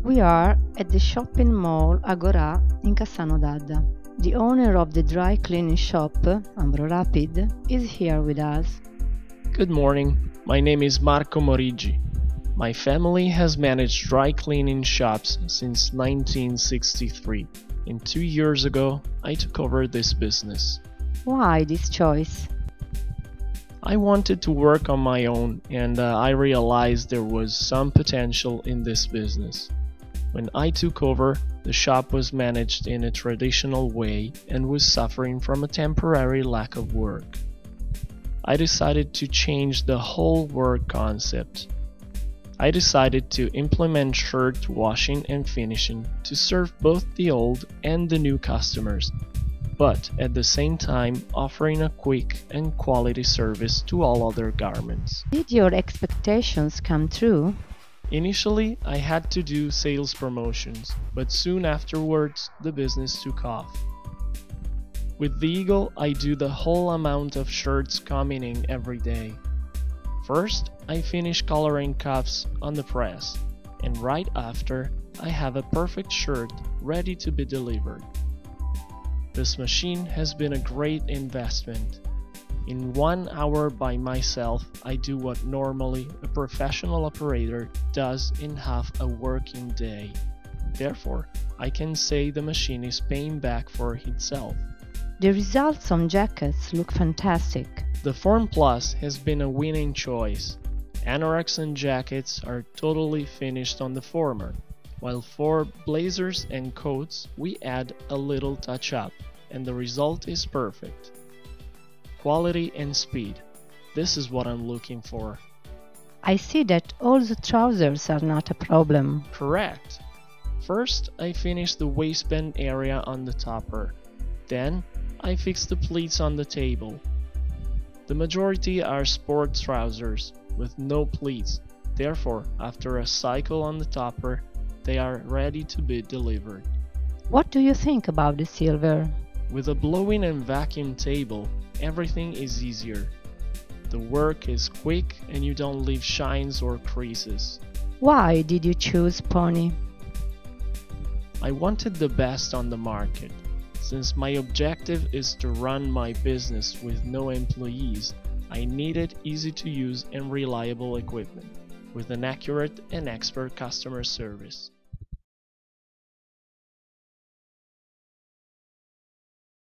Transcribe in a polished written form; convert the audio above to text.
We are at the shopping mall Agora in Cassano d'Adda. The owner of the dry cleaning shop, Ambro Rapid, is here with us. Good morning, my name is Marco Morigi. My family has managed dry cleaning shops since 1963, and 2 years ago I took over this business. Why this choice? I wanted to work on my own and I realized there was some potential in this business. When I took over, the shop was managed in a traditional way and was suffering from a temporary lack of work. I decided to change the whole work concept. I decided to implement shirt washing and finishing to serve both the old and the new customers, but at the same time offering a quick and quality service to all other garments. Did your expectations come true? Initially, I had to do sales promotions, but soon afterwards the business took off. With the Eagle, I do the whole amount of shirts coming in every day. First, I finish coloring cuffs on the press, and right after, I have a perfect shirt ready to be delivered. This machine has been a great investment. In 1 hour by myself, I do what normally a professional operator does in half a working day. Therefore, I can say the machine is paying back for itself. The results on jackets look fantastic. The Form Plus has been a winning choice. Anoraks and jackets are totally finished on the former, while for blazers and coats we add a little touch-up, and the result is perfect. Quality and speed. This is what I'm looking for. I see that all the trousers are not a problem. Correct. First, I finish the waistband area on the topper. Then, I fix the pleats on the table. The majority are sport trousers with no pleats. Therefore, after a cycle on the topper, they are ready to be delivered. What do you think about the silver? With a blowing and vacuum table, everything is easier. The work is quick and you don't leave shines or creases. Why did you choose Pony? I wanted the best on the market. Since my objective is to run my business with no employees, I needed easy to use and reliable equipment with an accurate and expert customer service.